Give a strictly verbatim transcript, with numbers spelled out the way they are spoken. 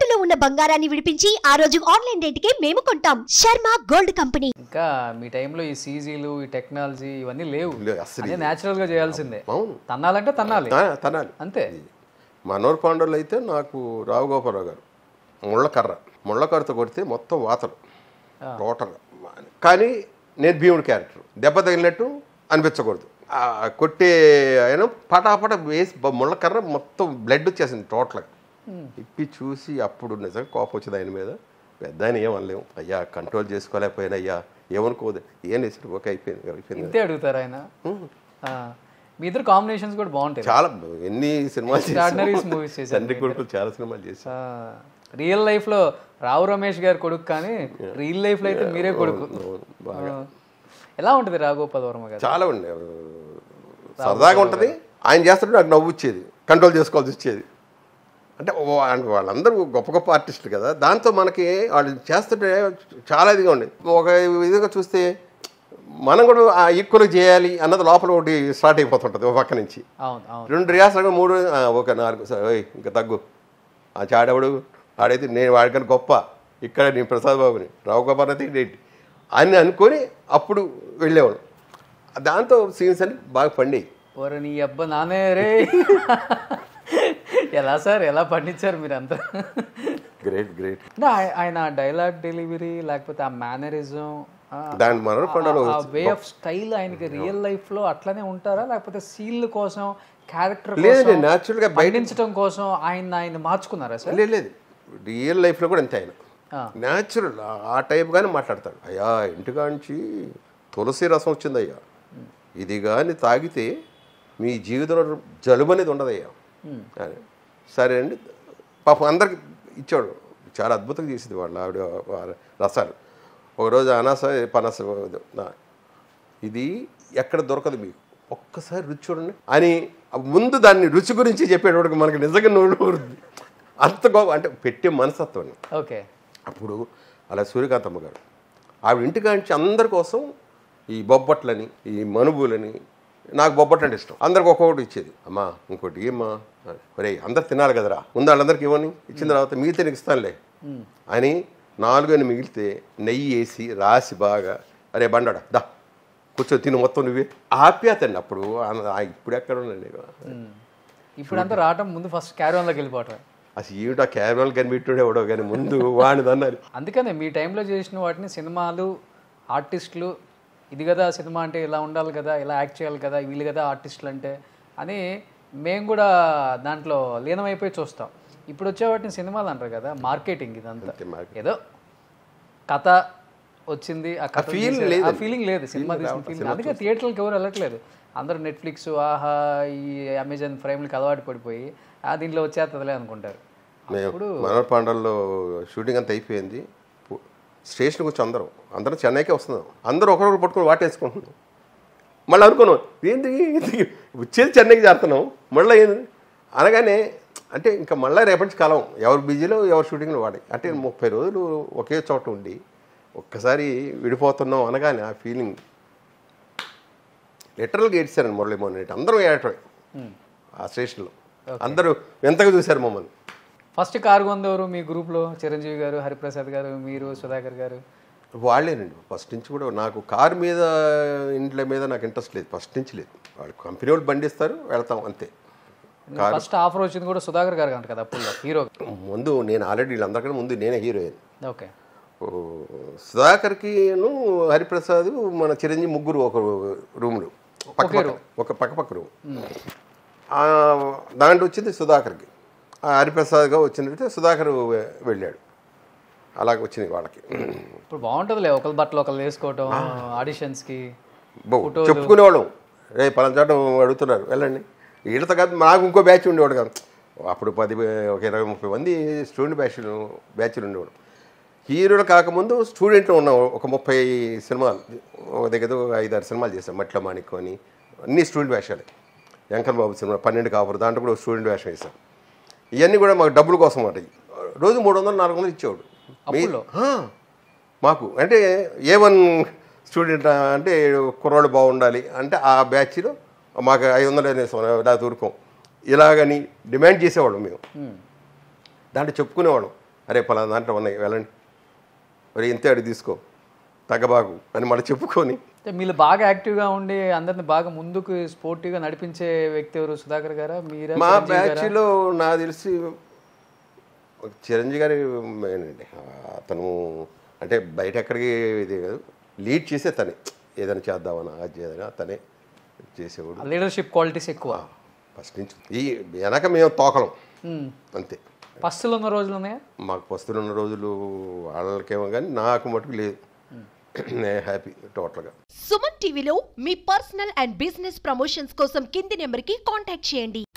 తాకట్టులో ఉన్న బంగారాన్ని విడిపించి ఆ రోజు ఆన్లైన్ రేటుకే మేము కొంటాం. Sharma Gold Company. ఇంకా మీ టైంలో ఈ సీజీలు ఈ టెక్నాలజీ ఇవన్నీ లేవు, అదే న్యాచురల్ గా చేయాల్సిందే. తన్నాలంటే తన్నాలి తనాలి అంతే. మనోహర్ పాండవులు అయితే నాకు రావు గోపాలరావు గారు ముళ్ళకర్ర ముళ్ళకర్రతో కొడితే మొత్తం వాతలు టోటల్. కానీ నేను భీముడి క్యారెక్టర్ దెబ్బ తగిలినట్టు అనిపించకూడదు. కొట్టే ఆయన పటాపట వేసి ముళ్ళకర్ర మొత్తం బ్లడ్ వచ్చేసింది టోటల్గా. ఇప్పి చూసి అప్పుడు నిజంగా కోపం వచ్చింది ఆయన మీద. పెద్ద ఆయన ఏమనలేము, అయ్యా కంట్రోల్ చేసుకోలేకపోయినా అయ్యా ఏమనుకోదు, ఏం వేసాడు ఓకే అయిపోయింది అయిపోయింది అంతే అడుగుతారు ఆయన. మీ ఇద్దరు కాంబినేషన్స్ కూడా బాగుంటాయి. చాలా ఎన్ని సినిమాలు చేశారు, తండ్రి కొడుకులు చాలా సినిమాలు చేశారు. రియల్ లైఫ్ లో రావు రమేష్ గారు కొడుకు, కానీ రియల్ లైఫ్ లో అయితే మీరే కొడుకు. ఎలా ఉంటుంది రాఘగోపాల్ వర్మ గారు? చాలా ఉండే సరదాగా ఉంటుంది. ఆయన చేస్తుంటే నాకు నవ్వు వచ్చేది, కంట్రోల్ చేసుకోవాల్సి వచ్చేది. అంటే వాళ్ళందరూ గొప్ప గొప్ప ఆర్టిస్టులు కదా, దాంతో మనకి వాళ్ళు చేస్తుంటే చాలా ఇదిగా ఉండే. ఒక విధంగా చూస్తే మనం కూడా ఈక్వల్గా చేయాలి అన్నది లోపల ఒకటి స్టార్ట్ అయిపోతుంటుంది ఒక పక్క నుంచి. రెండు రియాసాలు మూడు ఒక నాలుగు ఇంకా తగ్గు ఆ చాడెవడు ఆడైతే నేను వాడికని గొప్ప, ఇక్కడ నేను ప్రసాద్ బాబుని రావు గోపాల్ అయితే ఏంటి అని అనుకొని అప్పుడు వెళ్ళేవాడు. దాంతో సీన్స్ అని బాగా పండేవి. ఓర నీ అబ్బా నానే రే, ఎలా సార్ ఎలా పండించారు మీరంతా? Great great. ఆయన డైలాగ్ డెలివరీ లేకపోతే ఆ మేనరిజం, దాని మనోహర్ పాండవులు వే ఆఫ్ స్టైల్ ఆయనకి రియల్ లైఫ్ లో అట్లానే ఉంటారా, లేకపోతే సీన్ల కోసం క్యారెక్టర్ లేదు న్యాచురల్ గా బయటించడం కోసం ఆయన ఆయన మార్చుకున్నారా సార్? లేదు లేదు, రియల్ లైఫ్ లో కూడా అంతే. ఆయన న్యాచురల్ ఆ టైప్ గానే మాట్లాడతాడు. అయ్యా ఇంటికాంచి తులసి రసం వచ్చిందయ్యా, ఇది కానీ తాగితే మీ జీవితంలో జలుబు అనేది ఉండదయ్యా. సరే అండి పాపం అందరికి ఇచ్చాడు, చాలా అద్భుతంగా చేసింది వాళ్ళు ఆవిడ రసాలు. ఒకరోజు అనాస పనస ఇది ఎక్కడ దొరకదు మీకు, ఒక్కసారి రుచి చూడండి అని ముందు దాన్ని రుచి గురించి చెప్పేటోడికి మనకి నిజంగా నోడు అంత గొప్ప అంటే పెట్టే మనస్తత్వం. ఓకే. అప్పుడు అలా సూర్యకాంతమ్మ గారు ఆవిడ ఇంటికాంచి అందరి కోసం ఈ బొబ్బట్లని ఈ మనుబులని, నాకు బొబ్బట్లు అంటే ఇష్టం, అందరికి ఒక్కొక్కటి ఇచ్చేది. అమ్మా ఇంకోటి ఏమ్మా ఒరే అందరు తినాలి కదరా, ముందు వాళ్ళందరికీ ఇవ్వని, ఇచ్చిన తర్వాత మిగిలితే నీకు ఇస్తానులే అని నాలుగని మిగిలితే నెయ్యి వేసి రాసి బాగా అరే బండాడా దా కూర్చో తిను మొత్తం నువ్వే ఆప్యాత అండి. అప్పుడు ఇప్పుడు ఎక్కడ ఉండండి, ఇప్పుడు అంతా రావటం ముందు ఫస్ట్ క్యారవాన్లోకి వెళ్ళిపోవటం. అసలు ఏమిటో క్యారవాన్ కనిపెట్టాడు ఎవడో కానీ ముందు వాడిని అన్నారు. అందుకనే మీ టైంలో చేసిన వాటిని సినిమాలు ఆర్టిస్టులు ఇది కదా సినిమా అంటే ఇలా ఉండాలి కదా, ఇలా యాక్ట్ చేయాలి కదా, వీళ్ళు కదా ఆర్టిస్టులు అంటే అని మేము కూడా దాంట్లో లీనమైపోయి చూస్తాం. ఇప్పుడు వచ్చే వాటిని సినిమాలు అంటారు కదా, మార్కెటింగ్ ఇదంతా. ఏదో కథ వచ్చింది, ఆ కథ ఆ ఫీలింగ్ లేదు సినిమా తీసిన ఫీలింగ్. అందుకే థియేటర్లకు ఎవరు వెళ్ళట్లేదు, అందరూ నెట్ఫ్లిక్స్ ఆహా ఈ అమెజాన్ ప్రైమ్లకి అలవాటు పడిపోయి ఆ దీంట్లో వచ్చేస్తుందిలే అనుకుంటారు. ఇప్పుడు మనోహర్ పాండవుల్లో షూటింగ్ అంతా అయిపోయింది, స్టేషన్కి వచ్చి అందరం అందరం చెన్నైకే వస్తున్నాం, అందరూ ఒకరొకరు పట్టుకొని వాటేసుకుంటున్నాం. మళ్ళీ అనుకున్నాం ఏంటి వచ్చేది చెన్నైకి చేస్తున్నాం మళ్ళీ ఏంది అనగానే, అంటే ఇంకా మళ్ళీ రేపటి నుంచి కాలం ఎవరు బిజీలో ఎవరు షూటింగ్లో వాడి, అంటే ముప్పై రోజులు ఒకే చోట ఉండి ఒక్కసారి విడిపోతున్నాం అనగానే ఆ ఫీలింగ్ లిటరల్గా ఏడ్చారండి మురళీమోహన్ రెడ్డి. అందరూ ఏడటమే ఆ స్టేషన్లో, అందరూ ఎంతగా చూశారు మమ్మల్ని. ఫస్ట్ కారు కొందరు మీ గ్రూప్లో చిరంజీవి గారు, హరిప్రసాద్ గారు, మీరు, సుధాకర్ గారు వాళ్ళేనండి. ఫస్ట్ నుంచి కూడా నాకు కారు మీద ఇంట్లో మీద నాకు ఇంట్రెస్ట్ లేదు, ఫస్ట్ నుంచి లేదు. వాళ్ళు కంపెనీ వాళ్ళు బండి ఇస్తారు వెళ్తాం అంతే. ఫస్ట్ ఆఫర్ వచ్చింది కూడా సుధాకర్ గారు అంట కదా అప్పుడు హీరో. ముందు నేను ఆల్రెడీ వీళ్ళందరికన్నా ముందు నేనే హీరోయిన్. ఓకే. సుధాకర్కిను హరిప్రసాద్ మన చిరంజీవి ముగ్గురు ఒక రూమ్లు పక్క ఒక పక్క పక్క రూమ్. దాంట్లో వచ్చింది సుధాకర్కి, హరిప్రసాద్గా వచ్చినట్టు సుధాకర్ వెళ్ళాడు, అలాగ వచ్చింది వాళ్ళకి. ఇప్పుడు బాగుంటుందిలే ఒకరి బట్టలు ఒకరు వేసుకోవటం ఆడిషన్స్కి చెప్పుకునేవాళ్ళం. రే పలానా చోట అడుగుతున్నారు వెళ్ళండి, వీళ్ళతో కాదు నాకు ఇంకో బ్యాచ్ ఉండేవాడు కాదు. అప్పుడు పది ఒక ఇరవై ముప్పై మంది స్టూడెంట్ బ్యాచ్లు బ్యాచ్లు ఉండేవాడు. హీరోలు కాకముందు స్టూడెంట్లు ఉన్నాం ఒక ముప్పై సినిమాలు, ఒక దగ్గర ఐదారు సినిమాలు చేశాం. మట్ల మాణిక్యం అని అన్ని స్టూడెంట్ వేషాలే. వెంకన్న బాబు సినిమా పన్నెండు కాపురు దాంట్లో కూడా స్టూడెంట్ వేషం వేసాం. ఇవన్నీ కూడా మాకు డబ్బుల కోసం మాట. రోజు మూడు వందలు నాలుగు వందలు ఇచ్చేవాడు మాకు. అంటే ఏ వన్ స్టూడెంట్ అంటే కుర్రాళ్ళు బాగుండాలి అంటే ఆ బ్యాచ్లో మాకు ఐదు వందలు అనేసాం ఇలా దూరుకోం ఇలాగని డిమాండ్ చేసేవాళ్ళం మేము. దాంట్లో చెప్పుకునేవాళ్ళం అరే పలానా దాంట్లో ఉన్నాయి వెళ్ళండి, మరి ఇంతే అడిగి తీసుకో, తగ్గబాగు అని మళ్ళీ చెప్పుకొని. మీరు బాగా యాక్టివ్గా ఉండి అందరిని బాగా ముందుకు స్పోర్టివ్గా నడిపించే వ్యక్తి ఎవరు? సుధాకర్ గారా మీరా? మా బ్యాచ్లో నాకు తెలిసి చిరంజీవి గారి అండి. అతను అంటే బయట ఎక్కడికి ఇది కాదు, లీడ్ చేసే తనే, ఏదైనా చేద్దామన్నా అది చేద్దామన్నా తనే చేసేవాడు. లీడర్షిప్ క్వాలిటీస్ ఎక్కువ ఫస్ట్ నుంచి. ఈ వెనక మేము తోకలం అంతే. పస్తులు ఉన్న రోజులు ఉన్నాయా? మాకు పస్తులు ఉన్న రోజులు వాళ్ళకేమో కానీ నాకు మటుకు లేదు. నేను హ్యాపీ టోటల్గా. సుమన్ టీవీలో మీ పర్సనల్ అండ్ బిజినెస్ ప్రమోషన్స్ కోసం కింది నెంబర్కి కాంటాక్ట్ చేయండి.